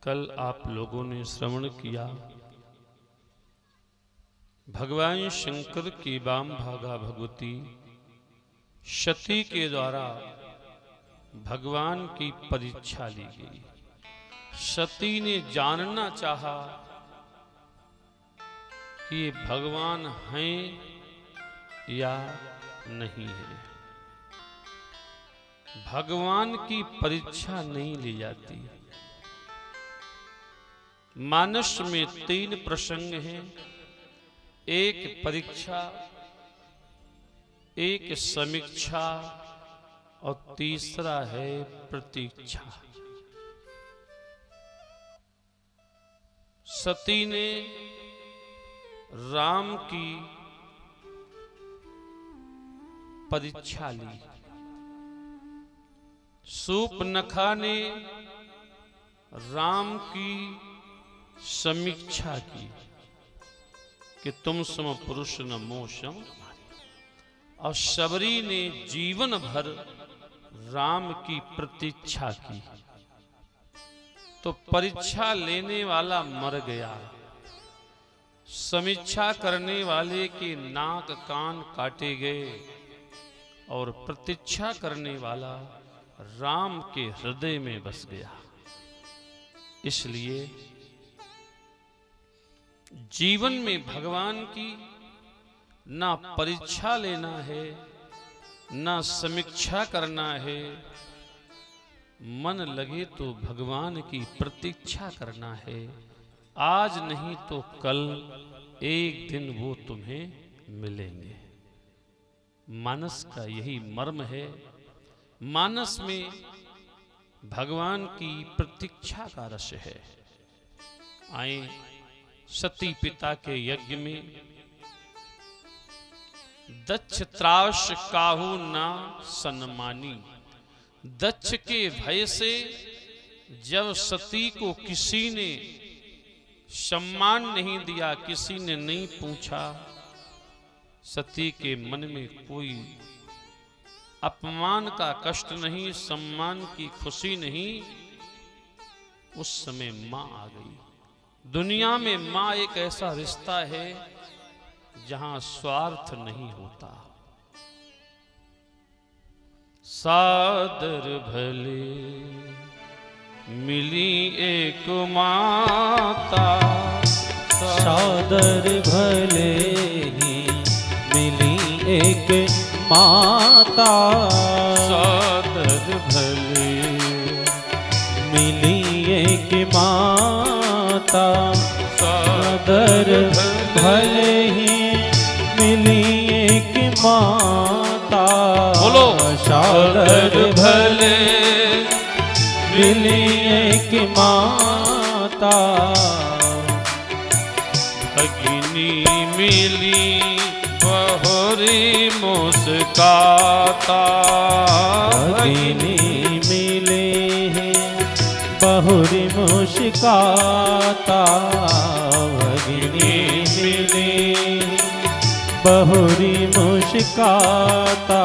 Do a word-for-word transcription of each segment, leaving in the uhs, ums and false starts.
कल आप लोगों ने श्रवण किया भगवान शंकर की वाम भागा भगवती सती के द्वारा भगवान की परीक्षा ली गई। सती ने जानना चाहा कि ये भगवान हैं या नहीं है। भगवान की परीक्षा नहीं ली जाती। मानस में तीन प्रसंग हैं, एक परीक्षा, एक समीक्षा और तीसरा है प्रतीक्षा। सती ने राम की परीक्षा ली, शूर्पणखा ने राम की समीक्षा की कि तुम सम पुरुष न मोह सम, और शबरी ने जीवन भर राम की प्रतीक्षा की। तो परीक्षा लेने वाला मर गया, समीक्षा करने वाले के नाक कान काटे गए और प्रतीक्षा करने वाला राम के हृदय में बस गया। इसलिए जीवन में भगवान की ना परीक्षा लेना है, ना समीक्षा करना है। मन लगे तो भगवान की प्रतीक्षा करना है। आज नहीं तो कल एक दिन वो तुम्हें मिलेंगे। मानस का यही मर्म है। मानस में भगवान की प्रतीक्षा का रस है। आए सती पिता के यज्ञ में दक्ष त्रास काहू ना सन्मानी। दक्ष के भय से जब सती को किसी ने सम्मान नहीं दिया, किसी ने नहीं पूछा, सती के मन में कोई अपमान का कष्ट नहीं, सम्मान की खुशी नहीं। उस समय मां आ गई। दुनिया में मां एक ऐसा रिश्ता है जहां स्वार्थ नहीं होता। सादर भले मिली एक माता, सादर भले ही मिली एक माता। सादर भले मिली एक माता, सादर भले ही मिली एक माता। बोलो सादर भले मिली एक माता। भगिनी मिली बहुरी मुस्काता। भगिनी मिले हैं बहुरी मुस्काता। भगिनी मिले बहुरी मुस्काता।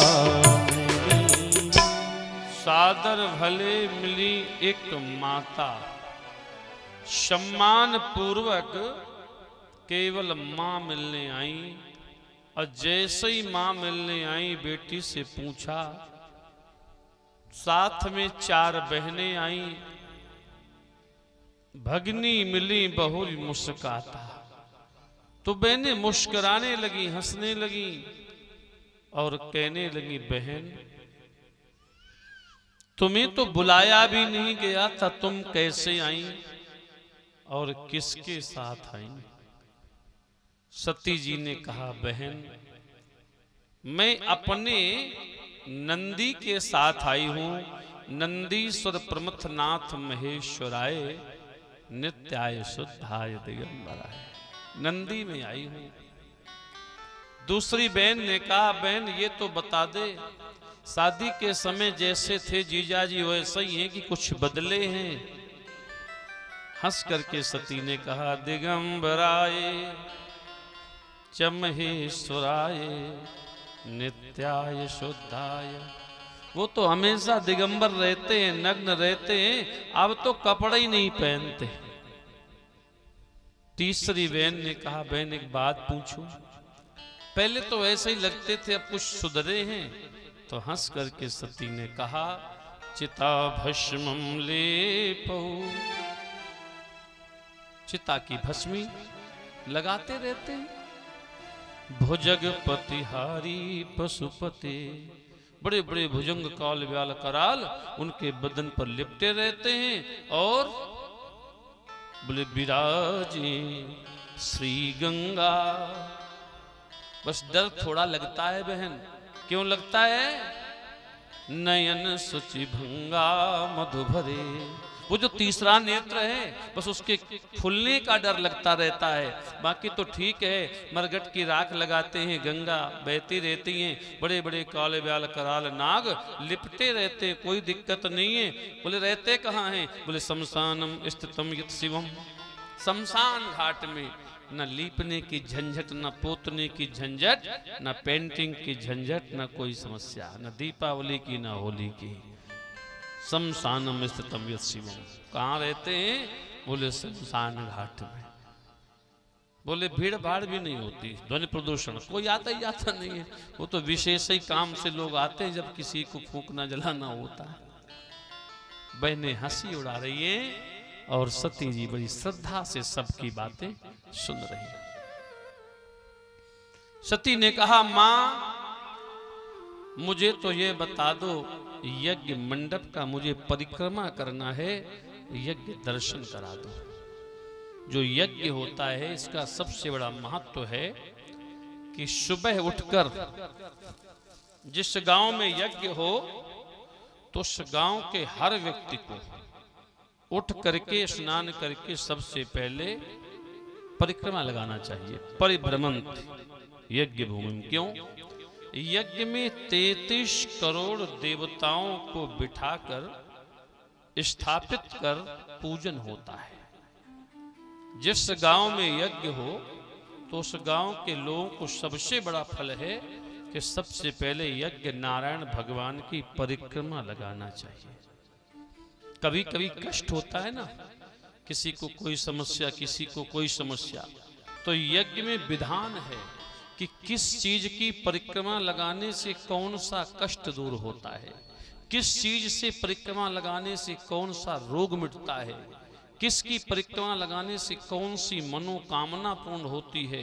सादर भले मिली एक माता। सम्मान पूर्वक केवल मां मिलने आई, और जैसे ही मां मिलने आई बेटी से पूछा। साथ में चार बहनें आई। भगनी मिली बहुरी मुस्काता। तो बहनें मुस्कुराने लगी, हंसने लगी और कहने लगी, बहन तुम्हें तो बुलाया भी नहीं गया था, तुम कैसे आई और किसके साथ आई? सती जी ने कहा, बहन मैं अपने नंदी के साथ आई हूं। नंदीश्वर प्रमथनाथ महेश्वराय नित्याय शुद्धाय दिगंबराय। नंदी में आई हूं। दूसरी बहन ने कहा, बहन ये तो बता दे, शादी के समय जैसे थे जीजाजी वैसे ही हैं कि कुछ बदले हैं? हंस करके सती ने कहा, दिगंबराय च महेश्वराय नित्याय शुद्धाय वो तो हमेशा दिगंबर रहते हैं, नग्न रहते हैं, अब तो कपड़े ही नहीं पहनते। तीसरी बहन ने कहा, बहन एक बात पूछूं? पहले तो ऐसे ही लगते थे, अब कुछ सुधरे हैं? तो हंस करके सती ने कहा, चिता भस्मम लेपो, चिता की भस्मी लगाते रहते हैं। भुजगपतिहारी पशुपति, बड़े बड़े भुजंग काल व्याल कराल उनके बदन पर लिपटे रहते हैं। और बोले विराजे श्री गंगा। बस डर थोड़ा लगता है बहन। क्यों लगता है? नयन सुचि भंगा मधुभरे, वो जो तीसरा नेत्र है बस उसके फूलने का डर लगता रहता है। बाकी तो ठीक है, मरगट की राख लगाते हैं, गंगा बहती रहती हैं, बड़े बड़े काले व्याल कराल नाग लिपटे रहते हैं, कोई दिक्कत नहीं है। बोले रहते कहाँ हैं? बोले शमशानम स्थितम यत् शिवम, शमशान घाट में। न लीपने की झंझट, न पोतने की झंझट, न पेंटिंग की झंझट, न कोई समस्या, न दीपावली की न होली की। शमशानम स्थितम यत् शिवम, कहाँ रहते हैं? बोले शमशान घाट में। बोले भीड़ भाड़ भी नहीं होती, ध्वनि प्रदूषण कोई आता ही आता नहीं है। वो तो विशेष ही काम से लोग आते हैं जब किसी को फूकना जलाना होता है। बहनें हंसी उड़ा रही है और सती जी बड़ी श्रद्धा से सबकी बातें सुन रही है। सती ने कहा, मां मुझे तो ये बता दो, यज्ञ मंडप का मुझे परिक्रमा करना है, यज्ञ दर्शन करा दो। जो यज्ञ होता है इसका सबसे बड़ा महत्व है कि सुबह उठकर जिस गांव में यज्ञ हो तो उस गांव के हर व्यक्ति को उठ करके स्नान करके सबसे पहले परिक्रमा लगाना चाहिए। परिभ्रमंत यज्ञ भूमि। क्यों? यज्ञ में तैंतीस करोड़ देवताओं को बिठाकर स्थापित कर पूजन होता है। जिस गांव में यज्ञ हो तो उस गांव के लोगों को सबसे बड़ा फल है कि सबसे पहले यज्ञ नारायण भगवान की परिक्रमा लगाना चाहिए। कभी कभी कष्ट होता है ना, किसी को कोई समस्या, किसी को कोई समस्या, तो यज्ञ में विधान है कि किस चीज की परिक्रमा लगाने से कौन सा कष्ट दूर होता है, किस चीज से परिक्रमा लगाने से कौन सा रोग मिटता है, किसकी परिक्रमा लगाने से कौन सी मनोकामना पूर्ण होती है।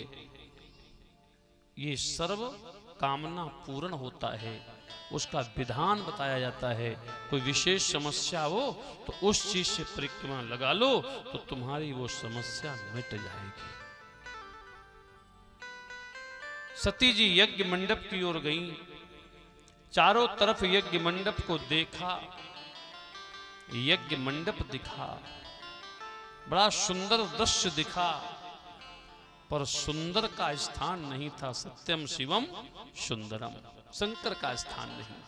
ये सर्व कामना पूर्ण होता है, उसका विधान बताया जाता है। कोई विशेष समस्या हो तो उस चीज से परिक्रमा लगा लो तो तुम्हारी वो समस्या मिट जाएगी। सती जी यज्ञ मंडप की ओर गईं, चारों तरफ यज्ञ मंडप को देखा, यज्ञ मंडप दिखा, बड़ा सुंदर दृश्य दिखा, पर सुंदर का स्थान नहीं था। सत्यम शिवम सुंदरम, शंकर का स्थान नहीं।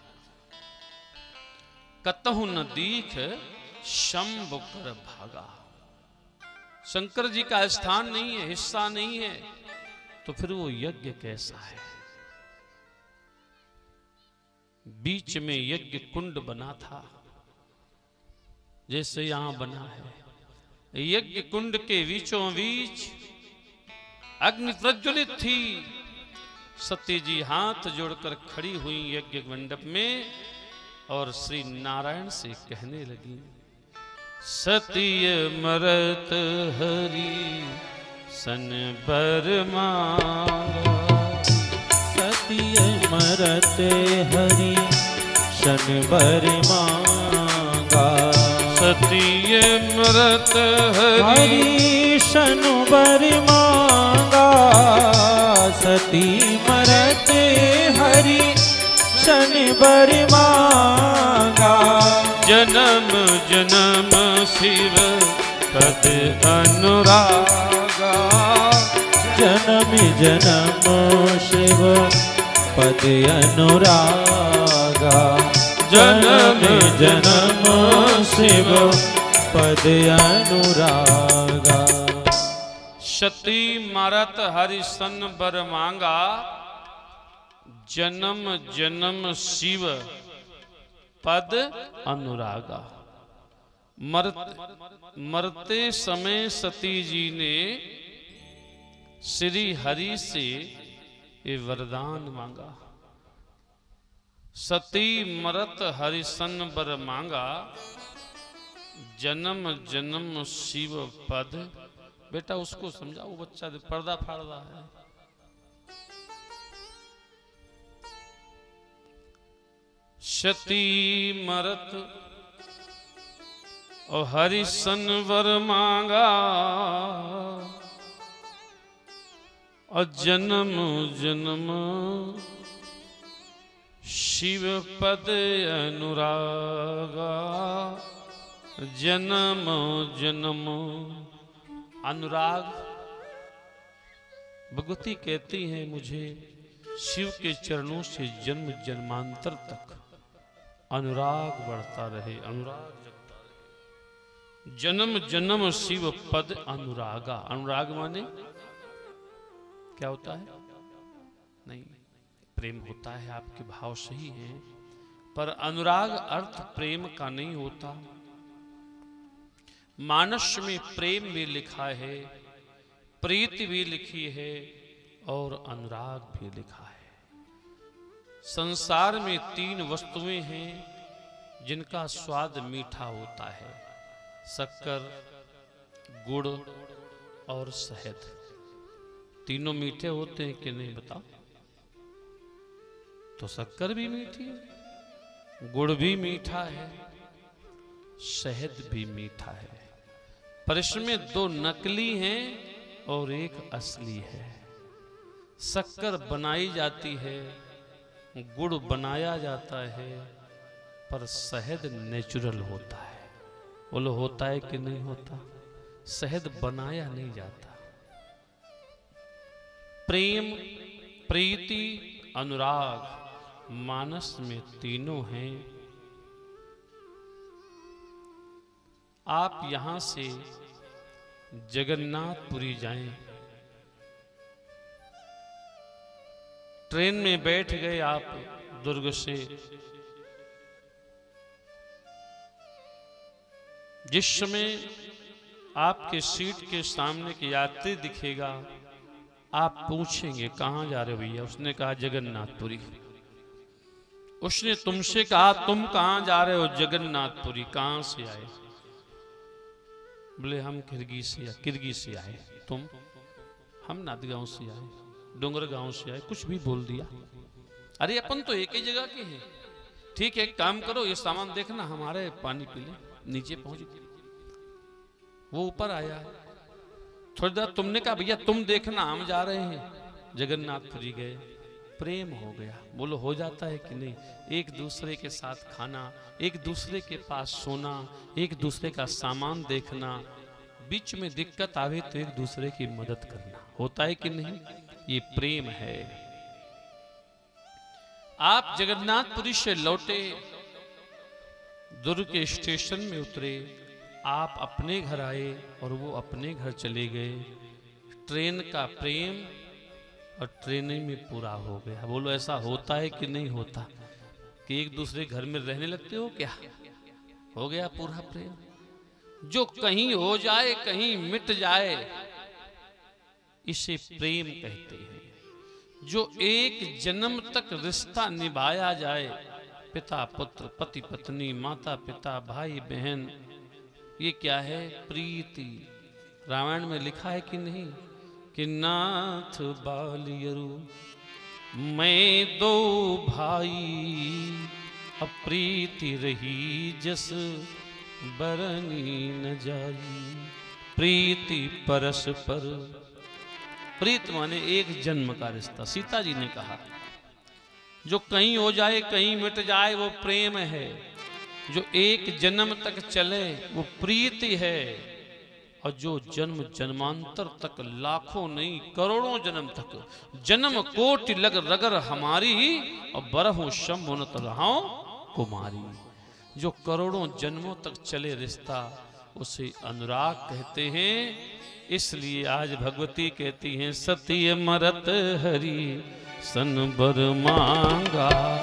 कतहु न दीख शंभु कर भागा, शंकर जी का स्थान नहीं है, हिस्सा नहीं है, तो फिर वो यज्ञ कैसा है? बीच में यज्ञ कुंड बना था, जैसे यहां बना है। यज्ञ कुंड के बीचों बीच अग्नि प्रज्वलित थी। सती जी हाथ जोड़कर खड़ी हुई यज्ञ मंडप में और श्री नारायण से कहने लगी, सतीय मरत हरि सन बर मांगा, सतीय मरत हरि सन बर मांगा, सतीय मरत हरि सन बर मांगा, सती मरत हरि सन बर मांगा, जन्म जन्म शिव पद अनुरागा, जन्म जन्म शिव पद अनुरागा, जन्म जन्म शिव पद अनुरागा। सती मरत हरि सन बर मांगा, जन्म जन्म शिव पद अनुरागा। मर, मरते समय सती जी ने श्री हरि से ये वरदान मांगा। सती मरत हरिसन बर मांगा, जन्म जन्म शिव पद। बेटा उसको समझाओ, बच्चा पर्दा फाड़ रहा है। सती मरत और हरिसन वर मांगा, और जन्म जन्म शिव पद अनुरागा। जन्म जन्म अनुराग। भगवती कहती हैं मुझे शिव के चरणों से जन्म जन्मांतर तक अनुराग बढ़ता रहे, अनुराग जगता रहे। जन्म जन्म शिव पद अनुरागा। अनुराग माने क्या होता है? नहीं, प्रेम होता है, आपके भाव सही हैं, पर अनुराग अर्थ प्रेम का नहीं होता। मानस में प्रेम भी लिखा है, प्रीति भी लिखी है और अनुराग भी लिखा है। संसार में तीन वस्तुएं हैं जिनका स्वाद मीठा होता है, शक्कर, गुड़ और शहद। तीनों मीठे होते हैं कि नहीं बताओ? तो शक्कर भी मीठी है, गुड़ भी मीठा है, शहद भी मीठा है, पर इसमें दो नकली हैं और एक असली है। शक्कर बनाई जाती है, गुड़ बनाया जाता है, पर शहद नेचुरल होता है। बोलो होता है कि नहीं होता? शहद बनाया नहीं जाता। प्रेम, प्रीति, अनुराग मानस में तीनों हैं। आप यहां से जगन्नाथपुरी जाएं, ट्रेन में बैठ गए आप दुर्ग से, जिस समय आपके सीट के सामने के यात्री दिखेगा, आप पूछेंगे कहां जा रहे हो भैया? उसने कहा जगन्नाथपुरी। उसने तुमसे कहा तुम कहां जा रहे हो? जगन्नाथपुरी। कहां से आए? बोले हम किरगी से किरगी से आए। तुम? हम नादगांव से आए, डोंगर गांव से आए। कुछ भी बोल दिया। अरे अपन तो एक ही जगह के हैं। ठीक है, काम करो, ये सामान देखना, हमारे पानी पी ले। नीचे पहुंच गए, वो ऊपर आया। थोड़ी देर तुमने कहा भैया तुम देखना, हम जा रहे हैं। जगन्नाथपुरी गए, प्रेम हो गया। बोलो हो जाता है कि नहीं? एक दूसरे के साथ खाना, एक दूसरे के पास सोना, एक दूसरे का सामान देखना, बीच में दिक्कत आवे तो एक दूसरे की मदद करना, होता है कि नहीं? ये प्रेम है। आप जगन्नाथपुरी से लौटे, दुर्ग के स्टेशन में उतरे, आप अपने घर आए और वो अपने घर चले गए। ट्रेन का प्रेम और ट्रेनिंग में पूरा हो गया। बोलो ऐसा होता है कि नहीं होता? कि एक दूसरे घर में रहने लगते हो क्या? हो गया पूरा प्रेम। जो कहीं हो जाए, कहीं मिट जाए, इसे प्रेम कहते हैं। जो एक जन्म तक रिश्ता निभाया जाए, पिता पुत्र, पति पत्नी, माता पिता, भाई बहन, ये क्या है? प्रीति। रामायण में लिखा है कि नहीं कि नाथ बालियरु मैं दो भाई, अप्रीति रही जस बरनी न जाई। प्रीति परस्पर, प्रीत माने एक जन्म का रिश्ता। सीता जी ने कहा जो कहीं हो जाए, कहीं मिट जाए, वो प्रेम है। जो एक जन्म तक चले, वो प्रीति है। और जो जन्म जन्मांतर तक, लाखों नहीं करोड़ों जन्म तक, जन्म कोटि लग रगर हमारी, और बरहु शंभु न रहा कुमारी। जो करोड़ों जन्मों तक चले रिश्ता, उसे अनुराग कहते हैं। इसलिए आज भगवती कहती हैं सती मरत हरि सन बर मांगा।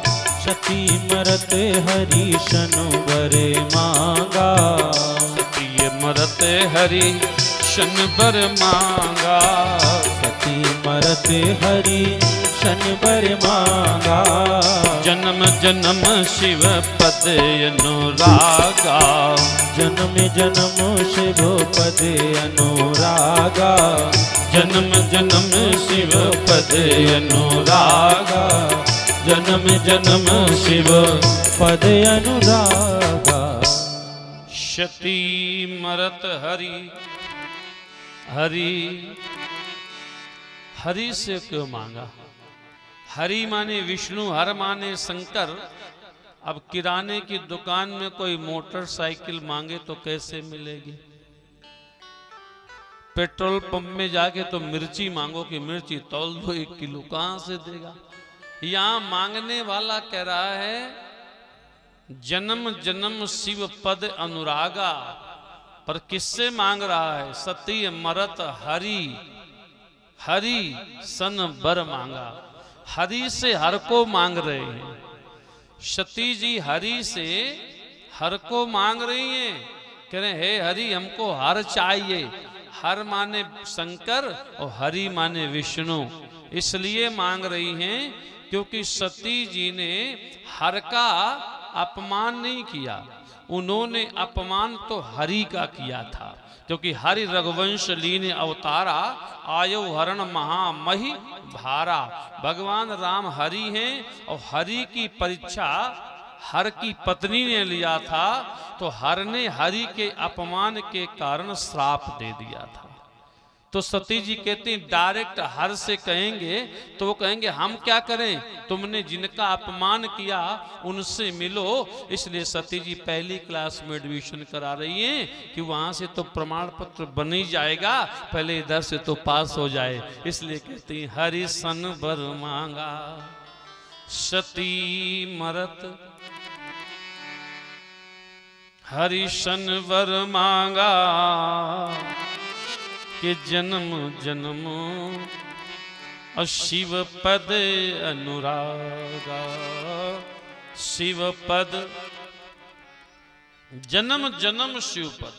सती मरत हरि शन बर मांगा। सती मरत हरि शन बर मांगा। सती मरत हरि शन बर मांगा। जन्म जन्म शिव पद अनुरागा। जन्म जन्म शिव पद अनुरागा। जन्म जन्म शिव पद अनुरागा। जन्म जन्म शिव पद अनुरागा। सती मरत हरि हरि हरि से क्यों मांगा? हरि माने विष्णु, हर माने शंकर। अब किराने की दुकान में कोई मोटरसाइकिल मांगे तो कैसे मिलेगी? पेट्रोल पंप में जाके तो मिर्ची मांगो कि मिर्ची तौल दो एक किलो, कहां से देगा? यहां मांगने वाला कह रहा है जन्म जन्म शिव पद अनुरागा। पर किससे मांग रहा है? सती मरत हरि हरि सन बर मांगा। हरि से हर को मांग रहे हैं। सती जी हरि से हर को मांग रही हैं, कह रहे हे हरि हमको हर चाहिए। हर माने शंकर और हरि माने विष्णु, इसलिए मांग रही हैं क्योंकि सती जी ने हर का अपमान नहीं किया, उन्होंने अपमान तो हरि का किया था। क्योंकि हरि रघुवंश लीन अवतारा, आयो हरण महामहि भारा। भगवान राम हरि हैं और हरि की परीक्षा हर की पत्नी ने लिया था, तो हर ने हरि के अपमान के कारण श्राप दे दिया था। तो सती जी कहती हैं डायरेक्ट हर से कहेंगे तो वो कहेंगे हम क्या करें, तुमने जिनका अपमान किया उनसे मिलो। इसलिए सती जी पहली क्लास में एडमिशन करा रही हैं कि वहां से तो प्रमाण पत्र बन ही जाएगा, पहले इधर से तो पास हो जाए। इसलिए कहती हैं हरि सन बर मांगा। सती मरत हरि सन बर मांगा कि जन्म जन्म शिव पद अनुरागा। शिव पद जन्म जन्म शिव पद।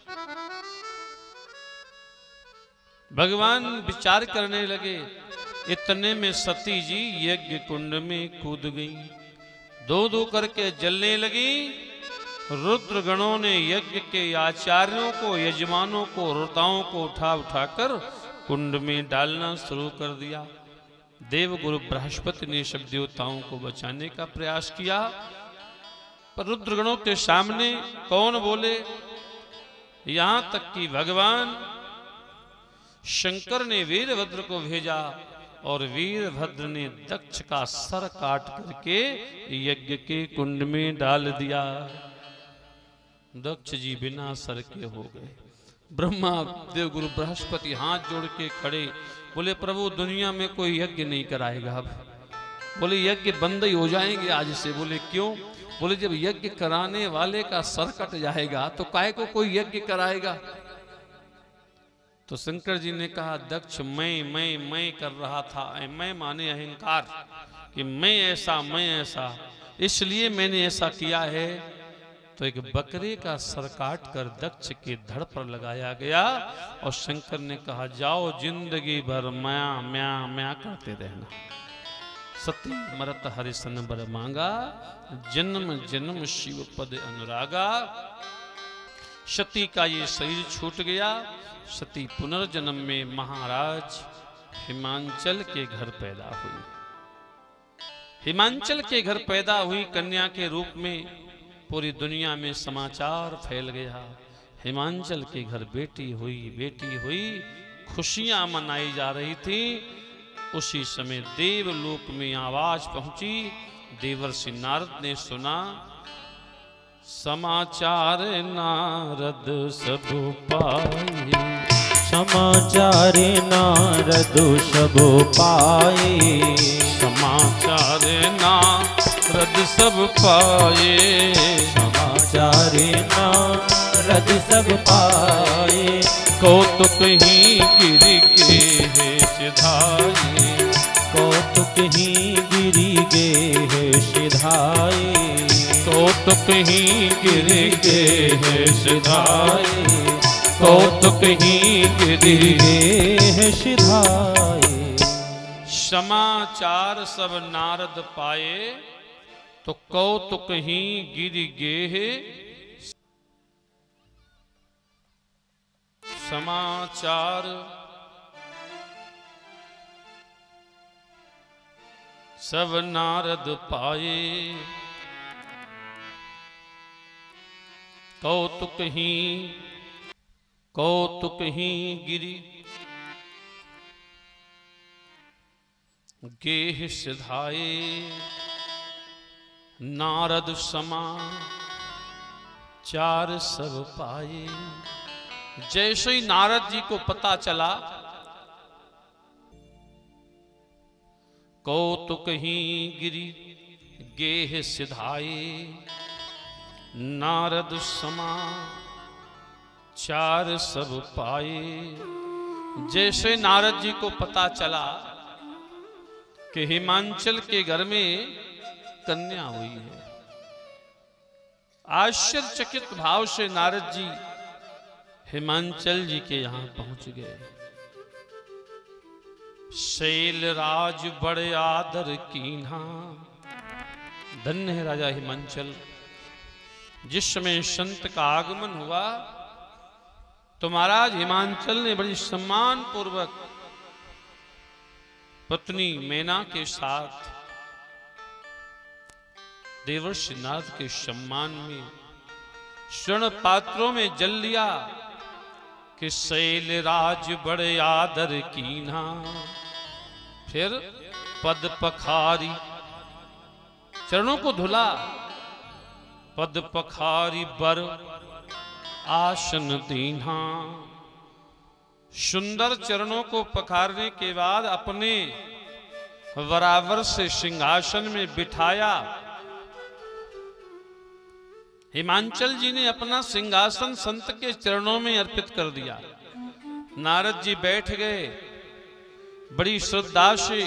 भगवान विचार करने लगे। इतने में सती जी यज्ञ कुंड में कूद गई, दो दो करके जलने लगी। रुद्र गणों ने यज्ञ के आचार्यों को, यजमानों को, रोताओं को उठा उठाकर कुंड में डालना शुरू कर दिया। देव गुरु बृहस्पति ने सब देवताओं को बचाने का प्रयास किया, पर रुद्र गणों के सामने कौन बोले। यहां तक कि भगवान शंकर ने वीरभद्र को भेजा और वीरभद्र ने दक्ष का सर काट करके यज्ञ के कुंड में डाल दिया। दक्ष जी बिना सर के हो गए। ब्रह्मा देव गुरु बृहस्पति हाथ जोड़ के खड़े, बोले प्रभु दुनिया में कोई यज्ञ नहीं कराएगा। अब बोले यज्ञ बंद ही हो जाएंगे आज से। बोले क्यों? बोले जब यज्ञ कराने वाले का सर कट जाएगा तो काहे को कोई यज्ञ कराएगा। तो शंकर जी ने कहा दक्ष मैं मैं मैं कर रहा था। मैं माने अहंकार कि मैं ऐसा मैं ऐसा, इसलिए मैंने ऐसा किया है। तो एक बकरे का सर काट कर दक्ष के धड़ पर लगाया गया और शंकर ने कहा जाओ जिंदगी भर म्या म्या म्या करते रहना। सती मरत हरि सन बर मांगा, जन्म जन्म शिव पद अनुरागा। सती का ये शरीर छूट गया। सती पुनर्जन्म में महाराज हिमांचल के घर पैदा हुई। हिमांचल के घर पैदा हुई कन्या के रूप में पूरी दुनिया में समाचार फैल गया। हिमांचल के घर बेटी हुई बेटी हुई, खुशियां मनाई जा रही थी। उसी समय देवलोक में आवाज पहुंची। देवर्षि नारद ने सुना, समाचार नारद सब पाए। समाचार नारद सब पाए। समाचार नारद सब पाए। समाचार नारद सब पाए। कौतुक ही गिरि के है सिधाए। कौतुक ही गिरि गे है सिधाए, कौतुक ही गिरि गेह सिधाए, कौतुक ही गिरि गेह सिधाए। समाचार सब नारद पाए, तो कौतुक ही गिरि गेह। समाचार सब नारद पाए, कौतुक ही कौतुक ही गिरि गेह सिधाए। नारद समा चार सब पाए। जैसे ही नारद जी को पता चला, कौतुक ही गिरि गेह सिधाए, नारद समा चार सब पाए। जैसे नारद जी को पता चला कि हिमांचल के घर में कन्या हुई है, आश्चर्यचकित भाव से नारद जी हिमांचल जी के यहां पहुंच गए। शैलराज बड़े आदर कीन्हा, धन्य है राजा हिमांचल। जिस समय संत का आगमन हुआ तो महाराज हिमांचल ने बड़ी सम्मान पूर्वक पत्नी मैना के साथ देवर्षि नारद के सम्मान में स्वर्ण पात्रों में जल लिया कि शैलराज बड़े आदर कीन्हा। फिर पद पखारी चरणों को धुला, पद पखारी बर आसन दीन्हा। सुंदर चरणों को पखारने के बाद अपने वरावर से सिंहासन में बिठाया। हिमांचल जी ने अपना सिंहासन संत के चरणों में अर्पित कर दिया। नारद जी बैठ गए बड़ी श्रद्धा से।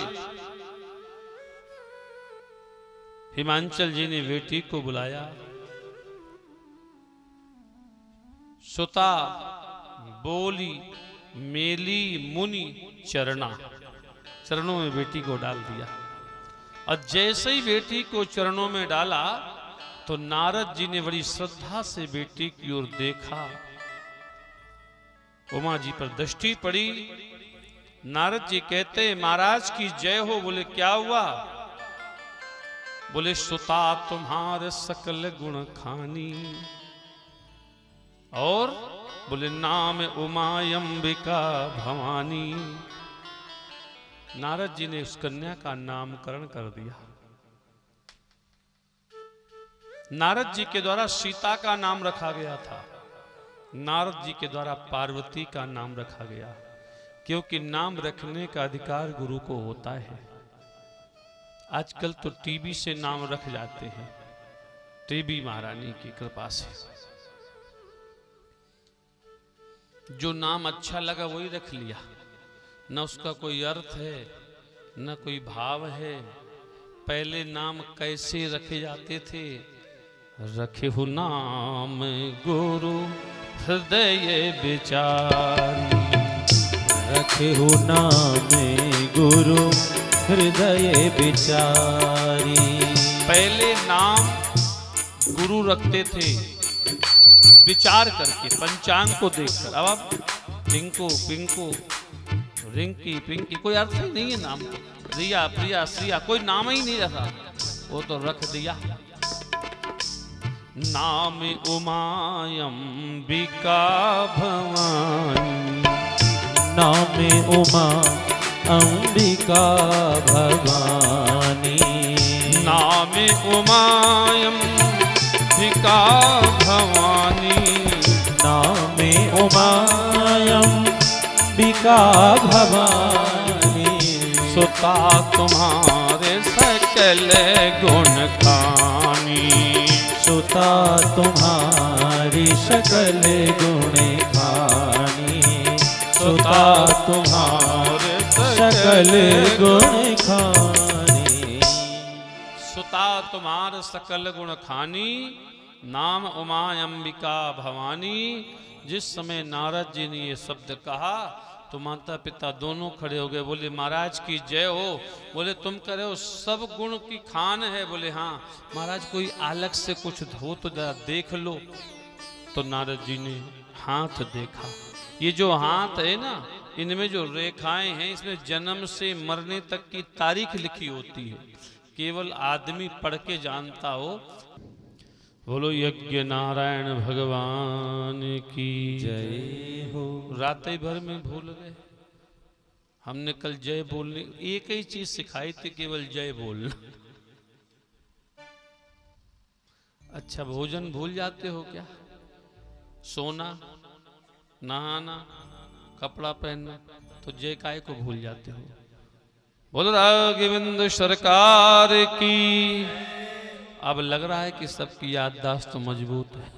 हिमांचल जी ने बेटी को बुलाया। सुता बोली मेली मुनि चरणा, चरणों में बेटी को डाल दिया। और जैसे ही बेटी को चरणों में डाला तो नारद जी ने बड़ी श्रद्धा से बेटी की ओर देखा। उमा जी पर दृष्टि पड़ी। नारद जी कहते महाराज की जय हो। बोले क्या हुआ? बोले सुता तुम्हारे सकल गुण खानी, और बोले नाम उमा अंबिका भवानी। नारद जी ने उस कन्या का नामकरण कर दिया। नारद जी के द्वारा सीता का नाम रखा गया था, नारद जी के द्वारा पार्वती का नाम रखा गया, क्योंकि नाम रखने का अधिकार गुरु को होता है। आजकल तो टीवी से नाम रख जाते हैं, टीवी महारानी की कृपा से। जो नाम अच्छा लगा वही रख लिया, न उसका कोई अर्थ है न कोई भाव है। पहले नाम कैसे रखे जाते थे? रखे हो नाम गुरु हृदय विचारी, रखे हो नाम गुरु हृदय विचारी। पहले नाम गुरु रखते थे विचार करके, पंचांग को देखकर। अब आप टिंकू पिंकू रिंकी पिंकी कोई अर्थ ही नहीं है नाम को। रिया प्रिया श्रिया कोई नाम ही नहीं रखा, वो तो रख दिया। नाम उमा अंबिका भवानी, नाम उमा अंबिका भवानी। नाम उमा अंबिका भवानी, नाम उमा अंबिका भवानी। सुता तुम्हारे सकल गुण खानी, सुता तुम्हारी सकल गुण खानी। सुता तुम्हारे सकल गुण खानी। सुता तुम्हार सकल गुण खानी, नाम उमा अंबिका भवानी। जिस समय नारद जी ने ये शब्द कहा तो माता पिता दोनों खड़े हो गए, बोले महाराज की जय हो। बोले तुम कह रहे हो सब गुण की खान है? बोले हाँ। महाराज कोई अलग से कुछ हो तो जरा देख लो। तो नारद जी ने हाथ देखा। ये जो हाथ है ना, इनमें जो रेखाएं हैं, इसमें जन्म से मरने तक की तारीख लिखी होती है, केवल आदमी पढ़ के जानता हो। बोलो यज्ञ नारायण भगवान की जय हो। रात भर में भूल गए। हमने कल जय बोलने एक ही चीज सिखाई थी, केवल जय बोलना। अच्छा, भोजन भूल जाते हो क्या? सोना, नहाना, कपड़ा पहनना, तो जय काय को भूल जाते हो? बोलो राघवेंद्र सरकार की। अब लग रहा है कि सबकी याददाश्त तो मजबूत है।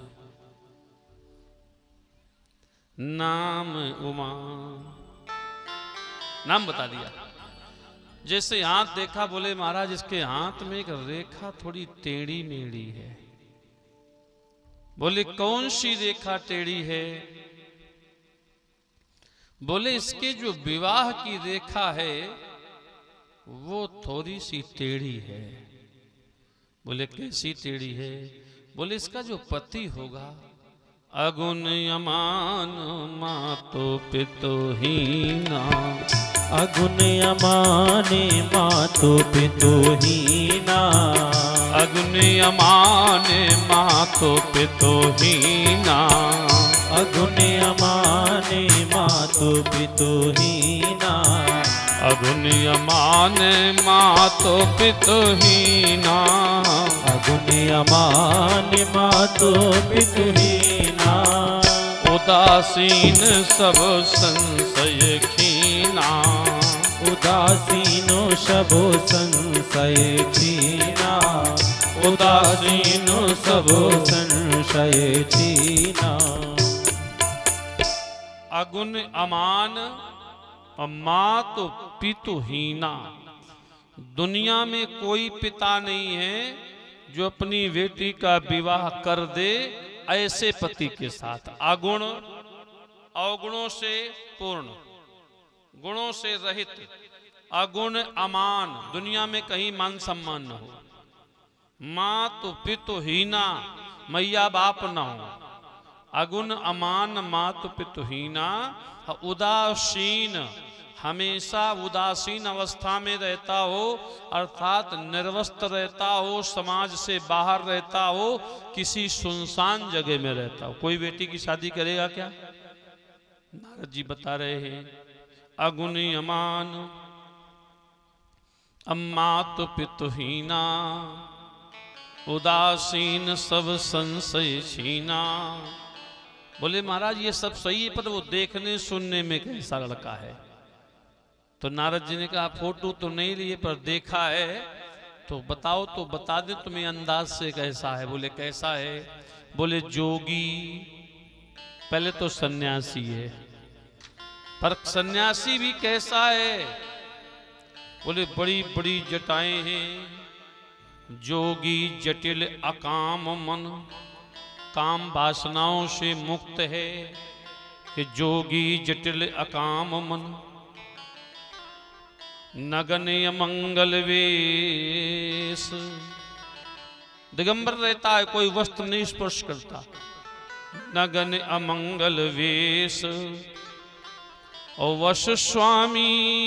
नाम उमा, नाम बता दिया। जैसे हाथ देखा, बोले महाराज इसके हाथ में एक रेखा थोड़ी टेढ़ी मेढ़ी है। बोले कौन सी रेखा टेढ़ी है? बोले इसके जो विवाह की रेखा है वो थोड़ी सी टेढ़ी है। बोले कैसी टेढ़ी है? बोले इसका जो पति होगा, अगुन अमान मातो पितो हीना। अगुन अमाने मातो पितो हीना। अगुन अमाने मातो पितो हीना। अगुन अमाने मातो पितो हीना। अगुन अमाने मातो पितो हीना। अगुन अमाने मातो पितो हीना। उदासीन सब संशय खीना। उदासीनो सबो संशय छीना। उदासीनो सबो संशय छीना। अगुन अमान मात पितु हीना। दुनिया में कोई पिता नहीं है जो अपनी बेटी का विवाह कर दे ऐसे पति के साथ। अगुण, अवगुणों से पूर्ण, गुणों से रहित। अगुण अमान, दुनिया में कहीं मान सम्मान न हो। मातु पितु हीना, मैया बाप न हो। अगुण अमान मातु पितु हीना। उदासीन, हमेशा उदासीन अवस्था में रहता हो, अर्थात निर्वस्त्र रहता हो, समाज से बाहर रहता हो, किसी सुनसान जगह में रहता हो। कोई बेटी की शादी करेगा क्या? नारद जी बता रहे हैं अगुण अमान अम्मातु पितुहीना। उदासीन सब संशय छीना। बोले महाराज ये सब सही है, पर वो देखने सुनने में कैसा लड़का है? तो नारद जी ने कहा फोटो तो नहीं लिए पर देखा है, तो बताओ तो बता दे तुम्हें अंदाज से कैसा है। बोले कैसा है? बोले जोगी, पहले तो सन्यासी है, पर सन्यासी भी कैसा है? बोले बड़ी बड़ी जटाएं हैं। जोगी जटिल अकाम मन, काम वासनाओं से मुक्त है कि जोगी जटिल अकाम मन। नगन अमंगल वेश, दिगंबर रहता है, कोई वस्त्र नहीं स्पर्श करता। नगन अमंगल वेश और वश स्वामी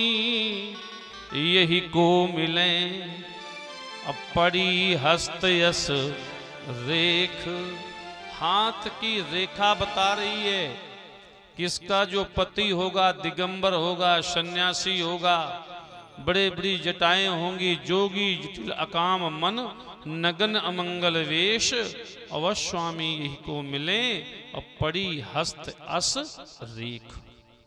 यही को मिले। अब पड़ी हस्त यस रेख, हाथ की रेखा बता रही है किसका जो पति होगा, दिगंबर होगा, सन्यासी होगा, बड़े बड़ी जटाएं होंगी, जोगी जटिल अकाम मन, नगन अमंगल वेश, अवश्य स्वामी यही को मिले और पड़ी हस्त अस रेख।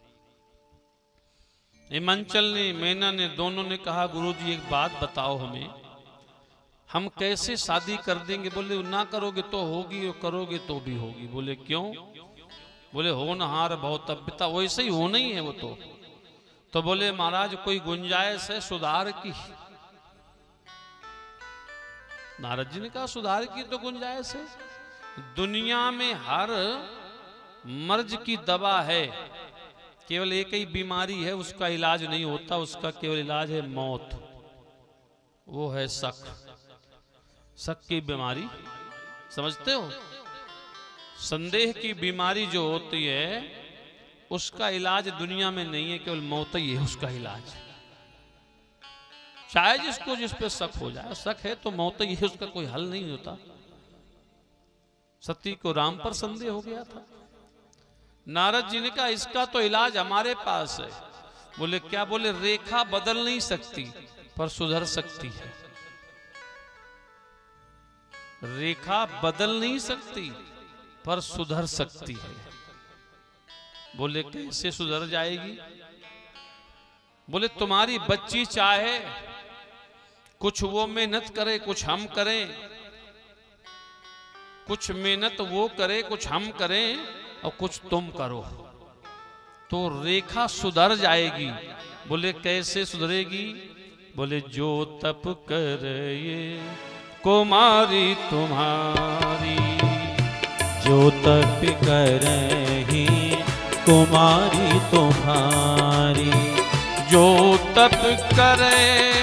हिमांचल ने, मैना ने, दोनों ने कहा गुरुजी एक बात बताओ हमें, हम कैसे शादी कर देंगे? बोले ना करोगे तो होगी और करोगे तो भी होगी। बोले क्यों? बोले होनहार बहुत तब्यता, वैसे ही होना ही है वो तो। तो बोले महाराज कोई गुंजाइश है सुधार की? नारद जी ने कहा सुधार की तो गुंजाइश है, दुनिया में हर मर्ज की दवा है, केवल एक ही बीमारी है उसका इलाज नहीं होता, उसका केवल इलाज है मौत, वो है शक। शक की बीमारी समझते हो? संदेह की बीमारी जो होती है उसका इलाज दुनिया में नहीं है, केवल मौत ही है उसका इलाज। शायद जिसको जिस पे शक हो जाए, शक है तो मौत ही है, उसका कोई हल नहीं होता। सती को राम पर संदेह हो गया था, नारद जी ने कहा इसका तो इलाज हमारे पास है। बोले क्या? बोले रेखा बदल नहीं सकती पर सुधर सकती है। रेखा बदल नहीं सकती पर सुधर सकती है। बोले कैसे सुधर जाएगी? बोले तुम्हारी बच्ची चाहे कुछ वो मेहनत करे कुछ हम करें, कुछ मेहनत वो करे कुछ हम करें और कुछ तुम करो, तो रेखा सुधर जाएगी। बोले कैसे सुधरेगी? बोले जो तप कर ये कुमारी तुम्हारी, जो तप करही कुमारी तुम्हारी, जो तप करे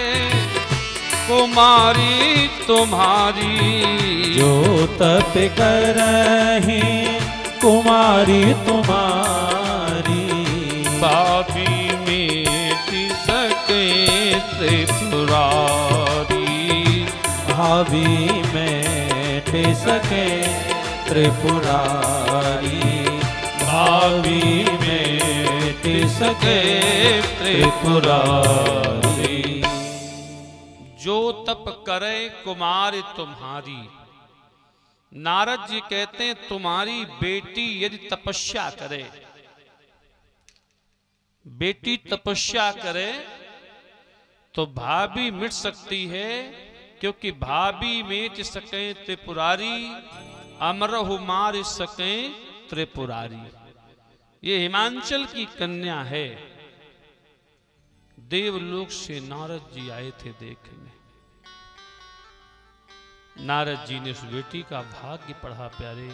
कुमारी तुम्हारी, जो तप करही कुमारी तुम्हारी, भाभी मिट सके त्रिपुरारी, भाभी मिट सके त्रिपुरारी, भाभी मिट सके त्रिपुरारी। जो तप करे कुमारी तुम्हारी, नारद जी कहते हैं तुम्हारी बेटी यदि तपस्या करे, बेटी तपस्या करे तो भाभी मिट सकती है, क्योंकि भाभी मिट सके त्रिपुरारी, अमरहु मार सके त्रिपुरारी। ये हिमांचल की कन्या है। देवलोक से नारद जी आए थे देखने, नारद जी ने उस बेटी का भाग्य पढ़ा प्यारे।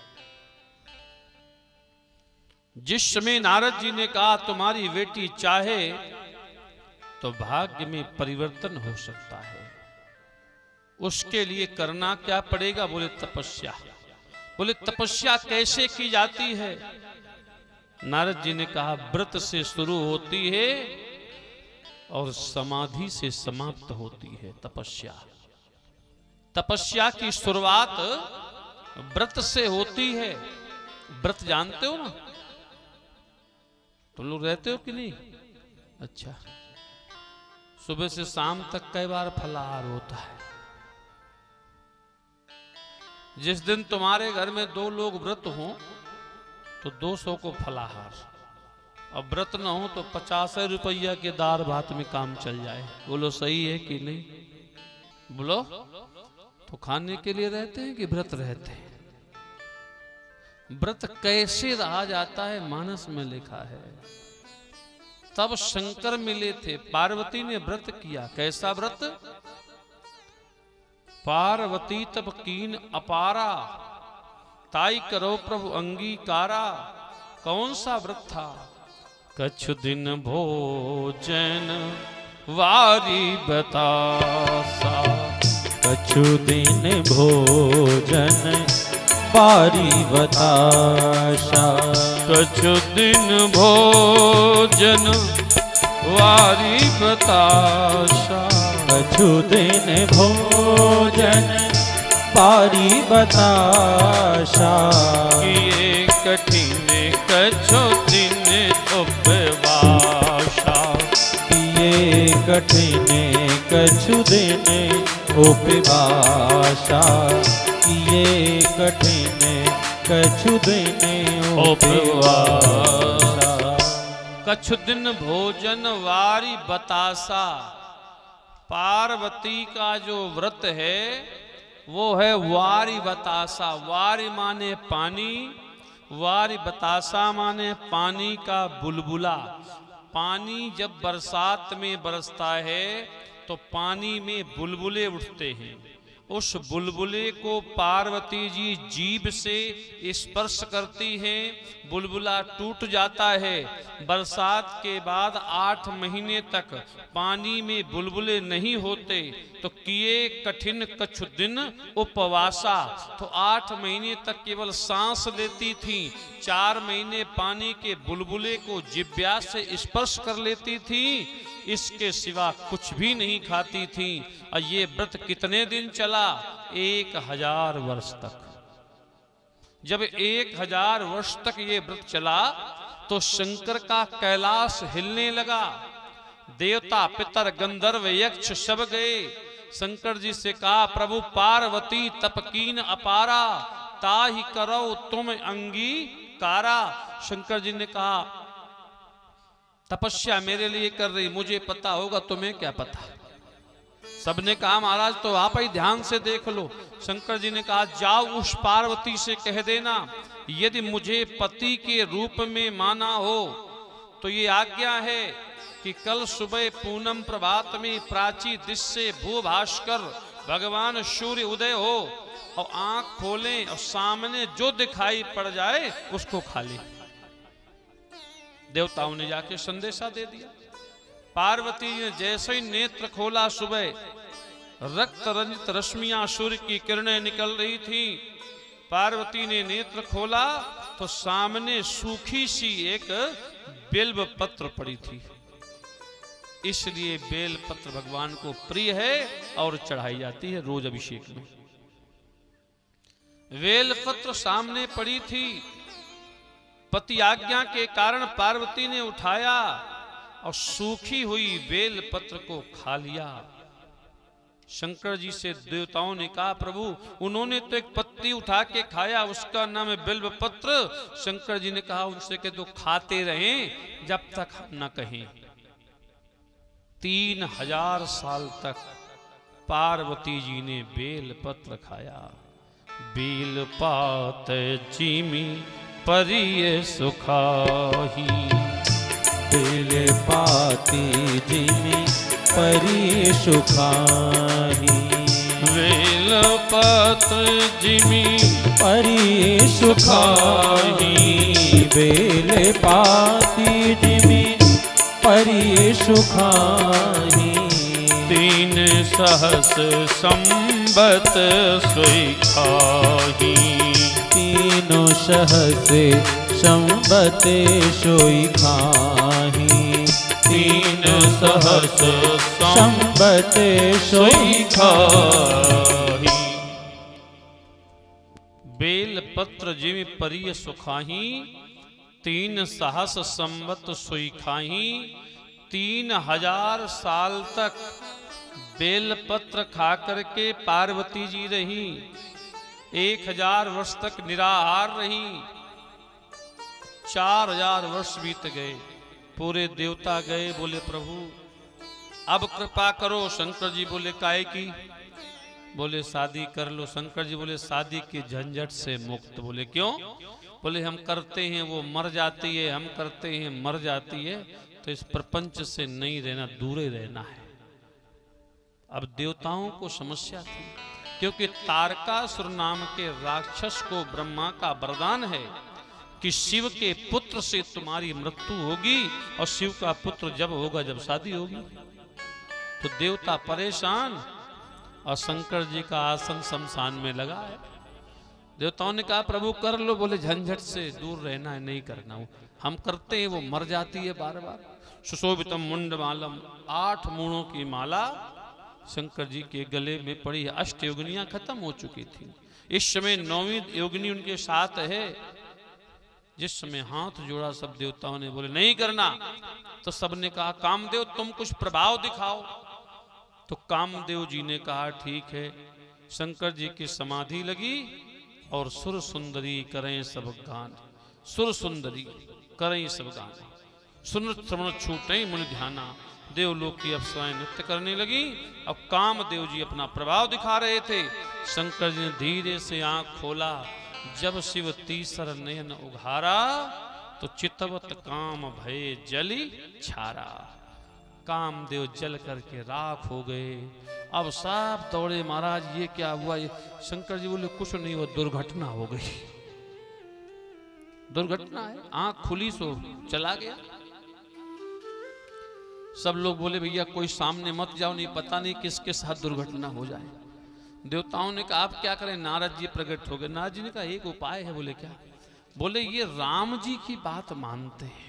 जिस समय नारद जी ने कहा तुम्हारी बेटी चाहे तो भाग्य में परिवर्तन हो सकता है, उसके लिए करना क्या पड़ेगा? बोले तपस्या। बोले तपस्या कैसे की जाती है? नारद जी ने कहा व्रत से शुरू होती है और समाधि से समाप्त होती है तपस्या। तपस्या की शुरुआत व्रत से होती है। व्रत जानते हो ना? तुम लोग रहते हो कि नहीं? अच्छा, सुबह से शाम तक कई बार फलाहार होता है। जिस दिन तुम्हारे घर में दो लोग व्रत हो तो दो सौ को फलाहार, और व्रत न हो तो पचास रुपया के दार भात में काम चल जाए। बोलो सही है कि नहीं? बोलो। तो खाने के लिए रहते हैं कि व्रत रहते हैं? व्रत कैसे रहा जाता है मानस में लिखा है। तब शंकर मिले थे, पार्वती ने व्रत किया। कैसा व्रत? पार्वती तब कीन अपारा, ताई करो प्रभु अंगीकारा। कौन सा व्रत था? कछु दिन भोजन वारी बतासा, कछु दिन भोजन वारी बताशा, कछु दिन भोजन वारी बताशा, कछु दिन भोजन वारी बताशा। किए कठिन कछु दिन उपवासा, किए कठिन कछु दिन उपवासा, किए कठिन कछु दिन उपवासा। कछु दिन भोजन वारी बतासा। पार्वती का जो व्रत है वो है वारी बतासा। वारी माने पानी, वारी बतासा माने पानी का बुलबुला। पानी जब बरसात में बरसता है तो पानी में बुलबुले उठते हैं, उस बुलबुले को पार्वती जी जीभ से स्पर्श करती हैं, बुलबुला टूट जाता है। बरसात के बाद आठ महीने तक पानी में बुलबुले नहीं होते, तो किए कठिन कछु दिन उपवासा, तो आठ महीने तक केवल सांस लेती थी, चार महीने पानी के बुलबुले को जिह्वा से स्पर्श कर लेती थी, इसके सिवा कुछ भी नहीं खाती थी। और ये व्रत कितने दिन चला? एक हजार वर्ष तक। जब एक हजार वर्ष तक ये व्रत चला तो शंकर का कैलाश हिलने लगा। देवता पितर गंधर्व यक्ष सब गए। शंकर जी से कहा, प्रभु पार्वती तपकीन अपारा, ताहि करो तुम अंगीकारा। शंकर जी ने कहा, तपस्या मेरे लिए कर रही, मुझे पता होगा, तुम्हें क्या पता। सबने कहा, महाराज तो आप ही ध्यान से देख लो। शंकर जी ने कहा, जाओ उस पार्वती से कह देना, यदि मुझे पति के रूप में माना हो तो ये आज्ञा है कि कल सुबह पूनम प्रभात में प्राची दिश से भूभास्कर भगवान सूर्य उदय हो और आंख खोलें और सामने जो दिखाई पड़ जाए उसको खा लें। देवताओं ने जाके संदेशा दे दिया। पार्वती ने जैसे ही नेत्र खोला, सुबह रक्त रंजित रश्मियां सूर्य की किरणें निकल रही थी। पार्वती ने नेत्र खोला तो सामने सूखी सी एक बेल पत्र पड़ी थी। इसलिए बेल पत्र भगवान को प्रिय है और चढ़ाई जाती है रोज अभिषेक में। बेल पत्र सामने पड़ी थी, पति आज्ञा के कारण पार्वती ने उठाया और सूखी हुई बेल पत्र को खा लिया। शंकर जी से देवताओं ने कहा, प्रभु उन्होंने तो एक पत्ती उठा के खाया, उसका नाम है बिल्व पत्र। शंकर जी ने कहा उनसे कि तो खाते रहें जब तक हम न कहें। तीन हजार साल तक पार्वती जी ने बेल पत्र खाया। बेल पात जीमी परिय सुखाही, बेल पाती जिमी परि सुखाही। बेल पत्र जिमी परि सुखाही, बेल पाती जिमी परि सुखाही। तीन सहस संबत सोई खाही, तीनों सहस संबत सोई खाही। तीन सहस संबत सोई खाही। बेल पत्र जिमि परिय सुखाही, तीन सहस संबत सोई खाही। तीन हजार साल तक बेल पत्र खा करके पार्वती जी रही। एक हजार वर्ष तक निराहार रही। चार हजार वर्ष बीत गए। पूरे देवता गए, बोले प्रभु अब कृपा करो। शंकर जी बोले काहे की? बोले शादी कर लो। शंकर जी बोले शादी के झंझट से मुक्त। बोले क्यों? बोले हम करते हैं वो मर जाती है, हम करते हैं मर जाती है, तो इस प्रपंच से नहीं रहना, दूर ही रहना है। अब देवताओं को समस्या थी, क्योंकि तारकासुर नाम के राक्षस को ब्रह्मा का वरदान है कि शिव के पुत्र से तुम्हारी मृत्यु होगी, और शिव का पुत्र जब होगा जब शादी होगी। तो देवता परेशान, और शंकर जी का आसन शमशान में लगा है। देवताओं ने कहा प्रभु कर लो। बोले झंझट से दूर रहना है, नहीं करना। हो हम करते हैं वो मर जाती है बार बार। सुशोभितम मुंडमालम, आठ मूणों की माला शंकर जी के गले में पड़ी है। अष्ट योगिनियां खत्म हो चुकी थी। इस समय नौवीं योगिनी उनके साथ है। जिस समय हाथ जोड़ा सब देवताओं ने, बोले नहीं करना। तो सबने कहा कामदेव तुम कुछ प्रभाव दिखाओ। तो कामदेव जी ने कहा ठीक है। शंकर जी की समाधि लगी और सुर सुंदरी करें सब गान। सुर सुंदरी करें सब गान, सुन श्रवण छूटे मुनि ध्याना। देवलोक की अप्सराएं नृत्य करने लगी। अब कामदेव जी अपना प्रभाव दिखा रहे थे। शंकर जी ने धीरे से आंख खोला। जब शिव तीसर नयन उघारा, तो चितवत काम भय जली छारा। कामदेव जल करके राख हो गए। अब सब दौड़े, महाराज ये क्या हुआ? ये शंकर जी बोले कुछ नहीं हुआ, दुर्घटना हो गई। दुर्घटना है, आंख खुली सो चला गया। सब लोग बोले भैया कोई सामने मत जाओ, नहीं पता नहीं किसके साथ दुर्घटना हो जाए। देवताओं ने कहा आप क्या करें? नारद जी प्रकट हो गए। नारद जी ने कहा एक उपाय है। बोले क्या? बोले ये राम जी की बात मानते हैं,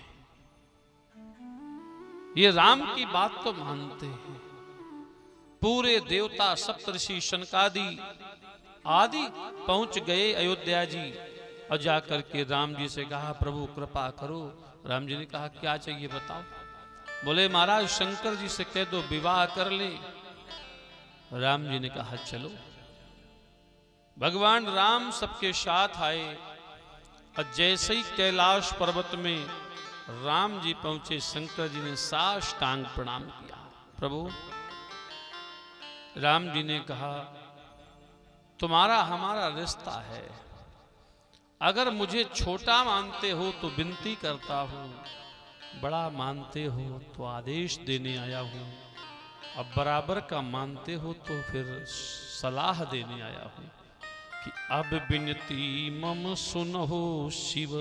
ये राम की बात तो मानते हैं। पूरे देवता सप्तऋषि शनकादि आदि पहुंच गए अयोध्या जी और जाकर के राम जी से कहा प्रभु कृपा करो। राम जी ने कहा क्या चाहिए बताओ। बोले महाराज शंकर जी से कह दो विवाह कर ले। राम जी ने कहा चलो। भगवान राम सबके साथ आए और जैसे ही कैलाश पर्वत में राम जी पहुंचे, शंकर जी ने साष्टांग प्रणाम किया। प्रभु, राम जी ने कहा तुम्हारा हमारा रिश्ता है, अगर मुझे छोटा मानते हो तो विनती करता हूं, बड़ा मानते हो तो आदेश देने आया हूं, अब बराबर का मानते हो तो फिर सलाह देने आया हूं कि अब विनती मम सुनहो शिव।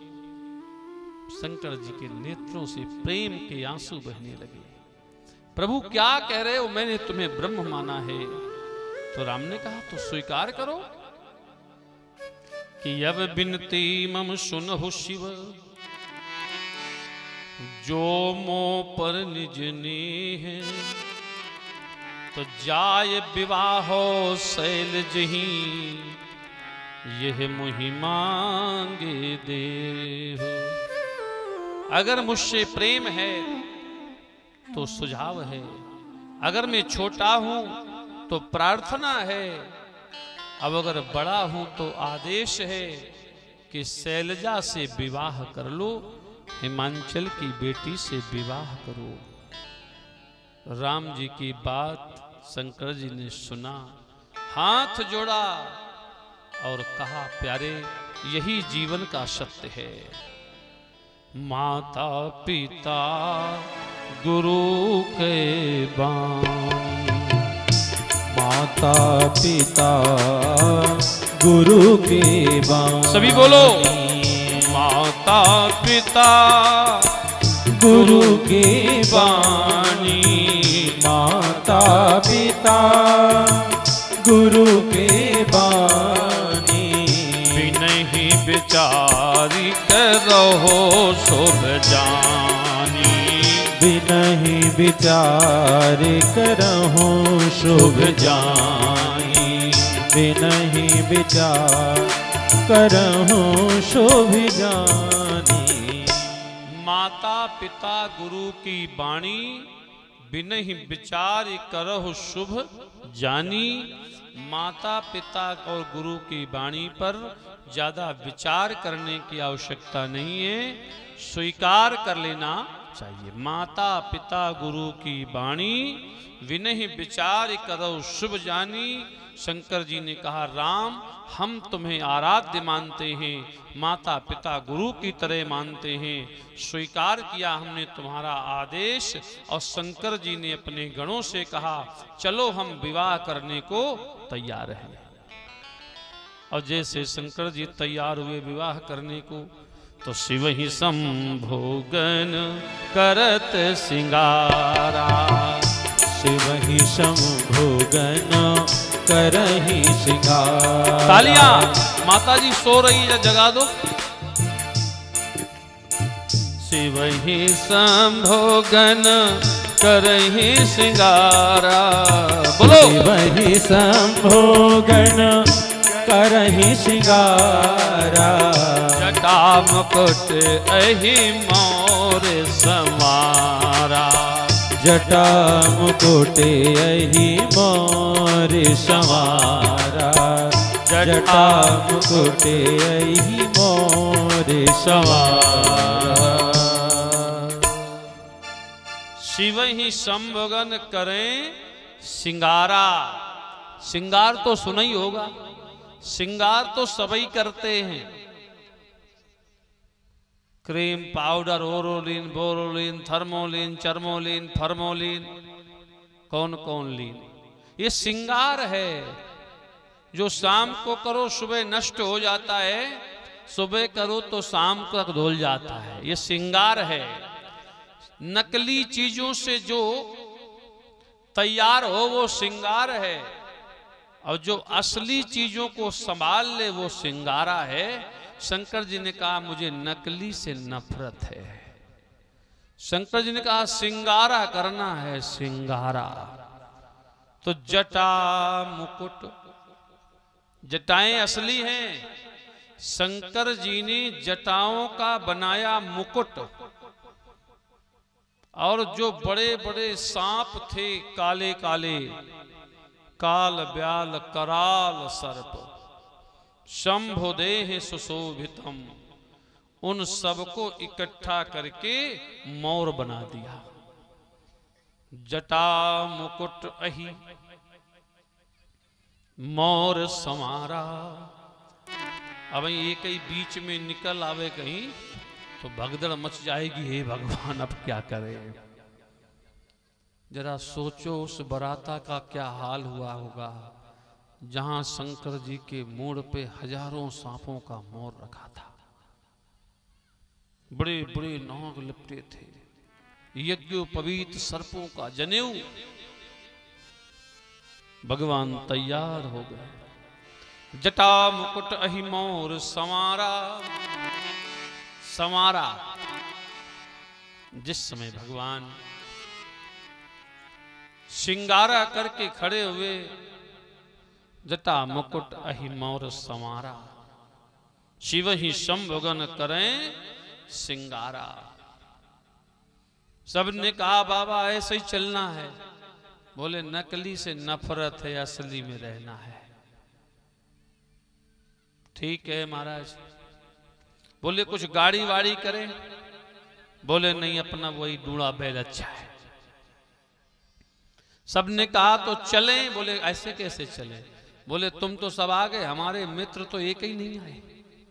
शंकर जी के नेत्रों से प्रेम के आंसू बहने लगे। प्रभु क्या कह रहे हो? मैंने तुम्हें ब्रह्म माना है। तो राम ने कहा तो स्वीकार करो कि अब विनती मम सुनहु शिव, जो मो पर निज नेह, तो जाय विवाहो शैलज ही, यह मुहि मांगे देह। अगर मुझसे प्रेम है तो सुझाव है, अगर मैं छोटा हूं तो प्रार्थना है, अब अगर बड़ा हूं तो आदेश है कि शैलजा से विवाह कर लो, हिमांचल की बेटी से विवाह करो। राम जी की बात शंकर जी ने सुना, हाथ जोड़ा और कहा प्यारे यही जीवन का सत्य है। माता पिता गुरु के बानी, माता पिता गुरु के बानी, सभी बोलो माता पिता गुरु के बानी, माता पिता गुरु के बानी, बिनहि विचारी करहो शुभ जानी, बिनहि विचार करहु शुभ जानी, बिनहि विचार करहु शुभ जानी। माता पिता गुरु की वाणी, बिनहि विचार करहु शुभ जानी। माता पिता और गुरु की वाणी पर ज्यादा विचार करने की आवश्यकता नहीं है, स्वीकार कर लेना चाहिए। माता पिता गुरु की वाणी, विनहि विचार करो शुभ जानी। शंकर जी ने कहा राम हम तुम्हें आराध्य मानते हैं, माता पिता गुरु की तरह मानते हैं, स्वीकार किया हमने तुम्हारा आदेश। और शंकर जी ने अपने गणों से कहा चलो हम विवाह करने को तैयार हैं। और जैसे शंकर जी तैयार हुए विवाह करने को, तो शिव ही संभोगन करत सिंगारा, शिव ही संभोगन करहि सिंगारा। तालियां, माता जी सो रही है जगा दो। शिव ही संभोगन करहि सिंगारा, बोलो शिव ही संभोगन करहि सिंगारा, जटा मुकुट अहि मोर संवारा, जटा मुकुट अहि मोर संवारा, जटा मुकुट अहि मोर संवारा। शिव ही संभोगन करें सिंगारा। सिंगार तो सुना ही होगा, सिंगार तो सभी करते हैं। क्रीम, पाउडर, ओरोलिन, बोरोलिन, थर्मोलिन, चर्मोलिन, फर्मोलिन, कौन कौन लीन। ये श्रृंगार है जो शाम को करो सुबह नष्ट हो जाता है, सुबह करो तो शाम तक धुल जाता है। ये श्रृंगार है। नकली चीजों से जो तैयार हो वो श्रृंगार है, और जो असली चीजों को संभाल ले वो श्रृंगारा है। शंकर जी ने कहा मुझे नकली से नफरत है। शंकर जी ने कहा श्रृंगारा करना है, श्रृंगारा। तो जटा मुकुट, जटाएं असली हैं। शंकर जी ने जटाओं का बनाया मुकुट, और जो बड़े बड़े सांप थे काले काले, काल ब्याल कराल सर्प, शंभु देह सुशोभितम, उन सबको इकट्ठा करके मोर बना दिया। जटा मुकुट अहि मोर समारा। अब एक ही बीच में निकल आवे कहीं तो भगदड़ मच जाएगी। हे भगवान अब क्या करें। जरा सोचो उस बराता का क्या हाल हुआ होगा जहां शंकर जी के मूड पे हजारों सांपों का मोर रखा था। बड़े बड़े नाग लिपटे थे, यज्ञोपवीत सर्पों का जनेऊ। भगवान तैयार हो गए। जटा मुकुट अहि मोर संवारा। संवारा, जिस समय भगवान श्रृंगारा करके खड़े हुए, जटा मुकुट अहि मोर संवारा, शिव ही शंभुगन करें श्रृंगारा। सबने कहा बाबा ऐसे ही चलना है। बोले नकली से नफरत है, असली में रहना है। ठीक है महाराज। बोले कुछ गाड़ी वाड़ी करें। बोले नहीं, अपना वही डूड़ा बैल अच्छा है। सबने कहा तो चलें। बोले ऐसे कैसे चलें। बोले तुम तो सब आ गए, हमारे मित्र तो एक ही नहीं आए,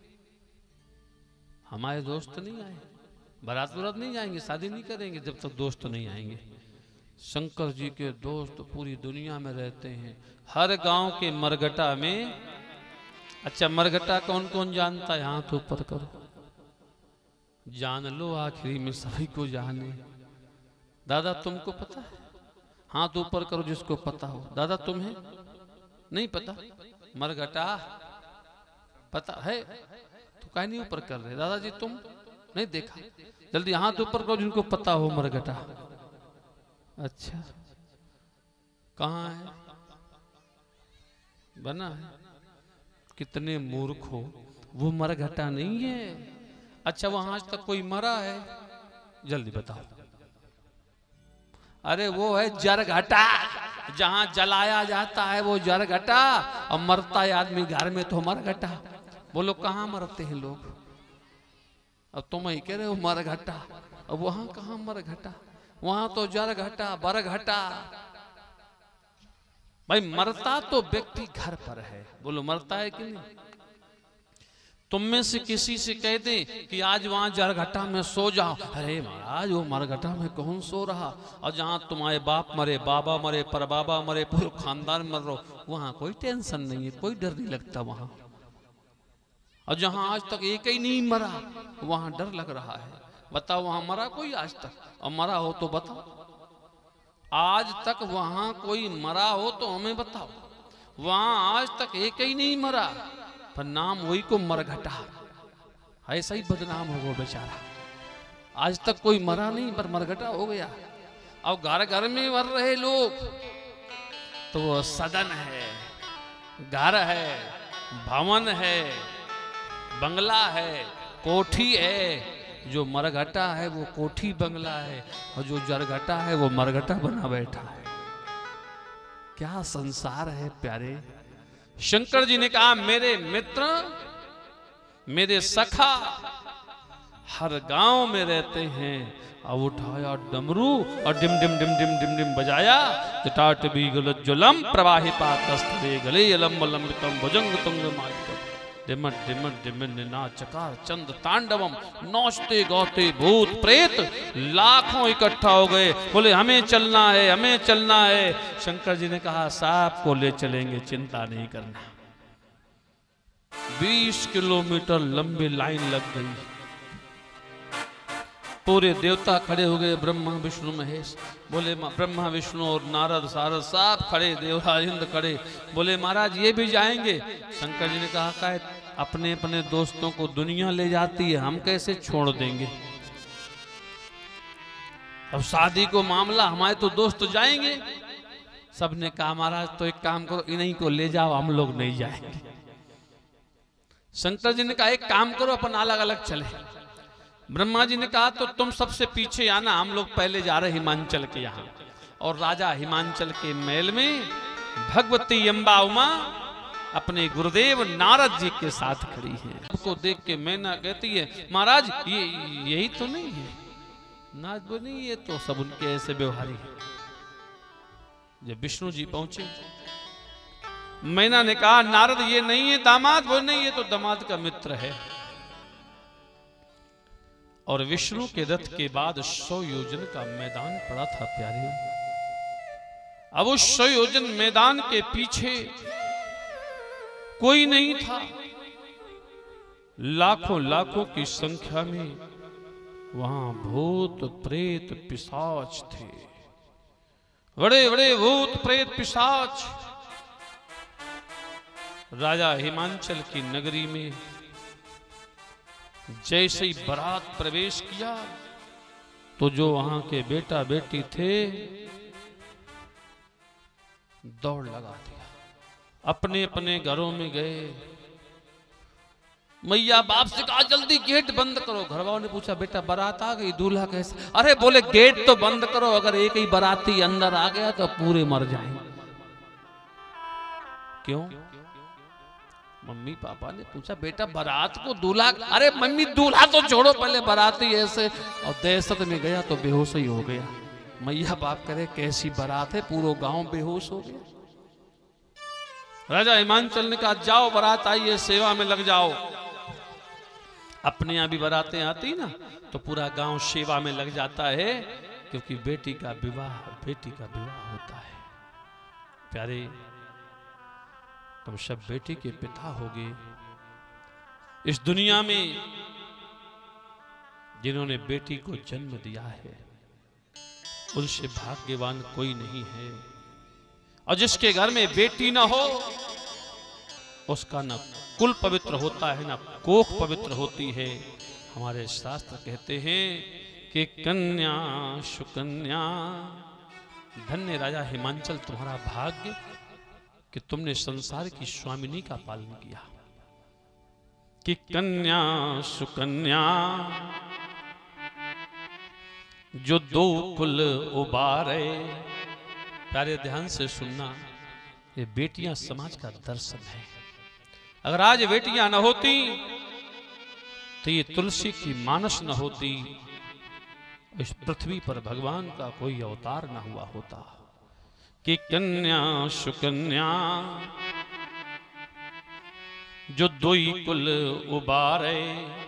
हमारे दोस्त नहीं आए। बारात बुरात नहीं जाएंगे, शादी नहीं करेंगे जब तक दोस्त नहीं आएंगे। शंकर जी के दोस्त पूरी दुनिया में रहते हैं, हर गांव के मरघटा में। अच्छा मरघटा कौन कौन जानता है? हाथ ऊपर करो, जान लो, आखिरी में सभी को जाने। दादा तुमको पता है? हाथ ऊपर करो जिसको पता हो। दादा तुम्हें नहीं पता? मरघटा पता है तो काहे नहीं ऊपर कर रहे? दादाजी तुम नहीं देखा? जल्दी हाथ ऊपर करो जिनको पता हो मरघटा। अच्छा कहाँ है? बना है? कितने मूर्ख हो, वो मरघटा नहीं है। अच्छा वहां आज तक कोई मरा है? जल्दी बताओ। अरे वो है जरघटा, जहां जलाया जाता है वो जरघटा, और मरता है आदमी घर में तो मरघटा। बोलो कहाँ मरते हैं लोग? अब तुम ही कह रहे हो मरघटा, अब वहां कहाँ मरघटा? वहां तो जरघटा बरघटा। भाई मरता तो व्यक्ति घर पर है। बोलो मरता है कि नहीं? तुम में से किसी से कह दे कि आज वहां जरघटा में सो जाओ, अरे महाराज वो मरघटा में कौन सो रहा। और जहां तुम्हारे बाप मरे, बाबा मरे, परबाबा मरे, पूरे खानदान मर रहो, वहां कोई टेंशन नहीं है, कोई डर नहीं लगता वहां। और जहां आज तक एक ही नहीं मरा वहां डर लग रहा है। बताओ वहां मरा कोई आज तक? और मरा हो तो बताओ। आज तक वहां कोई मरा हो तो हमें बताओ। वहां आज तक एक ही नहीं मरा, पर नाम वही को मरघटा। ऐसा ही बदनाम हो गया बेचारा। आज तक कोई मरा नहीं पर मरघटा हो गया। अब घर घर में मर रहे लोग तो वो सदन है, घर है, भवन है, बंगला है, कोठी है। जो मरघटा है वो कोठी बंगला है, और जो जरघटा है वो मरघटा बना बैठा है। क्या संसार है प्यारे। शंकर जी ने कहा मेरे मित्र, मेरे सखा हर गांव में रहते हैं। अब उठाया डमरू और डिम डिम डिम डिम डिम डिम बजाया। जटाट भी गलज्ज्वलम प्रवाहिपातस्तरे गले यलम लंबितम भुजंग तुंग मालिकम। डिमट डिमट डिमट निना चकार चंद तांडवम, नौचते गौते भूत प्रेत लाखों इकट्ठा हो गए, बोले हमें चलना है, हमें चलना है। शंकर जी ने कहा सांप को ले चलेंगे, चिंता नहीं करना। बीस किलोमीटर लंबी लाइन लग गई, पूरे देवता खड़े हो गए, ब्रह्मा विष्णु महेश। बोले ब्रह्मा विष्णु और नारद सारद सब खड़े, देवराज इंद्र खड़े। बोले महाराज ये भी जाएंगे? शंकर जी ने कहा का अपने अपने दोस्तों को दुनिया ले जाती है, हम कैसे छोड़ देंगे? अब शादी को मामला, हमारे तो दोस्त जाएंगे। सबने कहा महाराज तो एक काम करो, इन्हीं को ले जाओ, हम लोग नहीं जाएंगे। शंकर जी ने कहा एक काम करो, अपन अलग अलग चले। ब्रह्मा जी ने कहा तो तुम सबसे पीछे आना, हम लोग पहले जा रहे हिमांचल के यहाँ। और राजा हिमांचल के महल में भगवती अम्बा उमा अपने गुरुदेव नारद जी के साथ खड़ी है। उसको देख के मैना कहती है महाराज ये यही तो नहीं है? नारद बोले नहीं, ये तो सब उनके ऐसे व्यवहारी है। जब विष्णु जी पहुंचे, मैना ने कहा नारद ये नहीं है दामाद? बोले नहीं, ये तो दामाद का मित्र है। और विष्णु के रथ के बाद सौ योजन का मैदान पड़ा था प्यारे। अब उस सौ योजन मैदान के पीछे कोई नहीं था, लाखों लाखों की संख्या में वहां भूत प्रेत पिशाच थे, बड़े बड़े भूत प्रेत पिशाच। राजा हिमांचल की नगरी में जैसे ही बारात प्रवेश किया तो जो वहां के बेटा बेटी थे दौड़ लगा दिया, अपने अपने घरों में गए। मैया बाप से कहा जल्दी गेट बंद करो। घर वालों ने पूछा बेटा बारात आ गई, दूल्हा कैसे? अरे बोले गेट तो बंद करो, अगर एक ही बाराती अंदर आ गया तो पूरे मर जाएंगे। क्यों? मम्मी पापा ने पूछा बेटा बारात को दूल्हा? अरे मम्मी दूल्हा तो छोड़ो, पहले बाराती ऐसे। और दहशत में गया तो बेहोश ही हो गया। मैया बाप करे कैसी बारात है, पूरा गांव बेहोश हो गया। राजा हिमांचल ने कहा जाओ बारात आई है, सेवा में लग जाओ। अपने यहाँ भी बारातें आती ना तो पूरा गांव सेवा में लग जाता है, क्योंकि बेटी का विवाह बेटी का विवाह होता है। प्यारे तुम सब बेटी के पिता होगे। इस दुनिया में जिन्होंने बेटी को जन्म दिया है उनसे भाग्यवान कोई नहीं है। और जिसके घर में बेटी ना हो उसका ना कुल पवित्र होता है, ना कोख पवित्र होती है। हमारे शास्त्र कहते हैं कि कन्या सुकन्या, धन्य राजा हिमांचल तुम्हारा भाग्य कि तुमने संसार की स्वामिनी का पालन किया। कि कन्या सुकन्या जो दो कुल उबारे। प्यारे ध्यान से सुनना, ये बेटियां समाज का दर्शन है। अगर आज बेटियां न होती तो ये तुलसी की मानस न होती, इस पृथ्वी पर भगवान का कोई अवतार न हुआ होता। कि कन्या सुकन्या जो दोई कुल उबारे,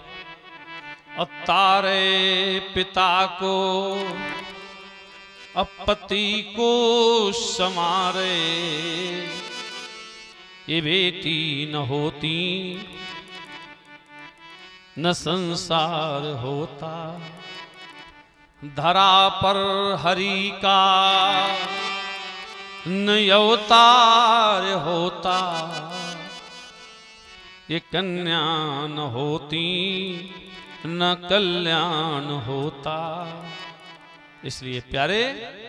अतारे पिता को अपति को समारे। ये बेटी न होती न संसार होता, धरा पर हरि का न अवतार होता। ये कन्या न होती न कल्याण होता। इसलिए प्यारे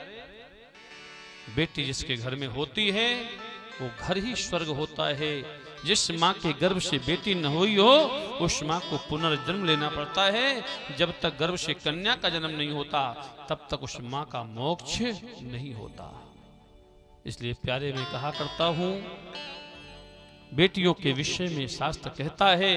बेटी जिसके घर में होती है वो घर ही स्वर्ग होता है। जिस माँ के गर्भ से बेटी न हुई हो उस माँ को पुनर्जन्म लेना पड़ता है। जब तक गर्भ से कन्या का जन्म नहीं होता तब तक उस माँ का मोक्ष नहीं होता। इसलिए प्यारे में कहा करता हूं, बेटियों के विषय में शास्त्र कहता है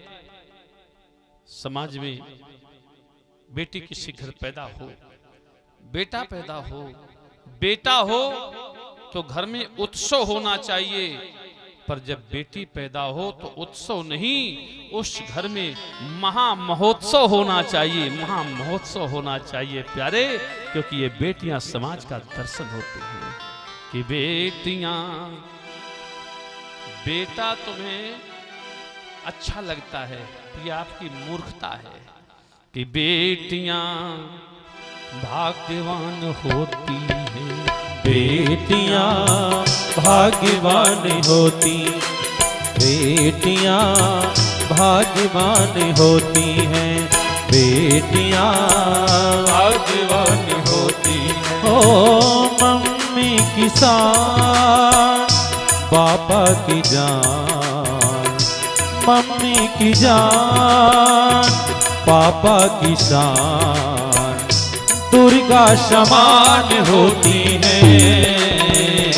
समाज में बेटी किसी घर पैदा हो, बेटा पैदा हो, बेटा हो तो घर में उत्सव होना चाहिए। पर जब बेटी पैदा हो तो उत्सव नहीं, उस घर में महा महोत्सव होना चाहिए, महा महोत्सव होना चाहिए प्यारे, क्योंकि ये बेटियां समाज का दर्शन होते हैं। कि बेटियां, बेटा तुम्हें अच्छा लगता है, ये आपकी मूर्खता है। कि बेटियां भाग्यवान होती हैं, बेटियां भाग्यवान होती, बेटियां भाग्यवान होती हैं, बेटियां भाग्यवान होती हैं। ओ मम्मी की शान, पापा की जान, मम्मी की जान, पापा की शान, दुर्गा समान होती हैं।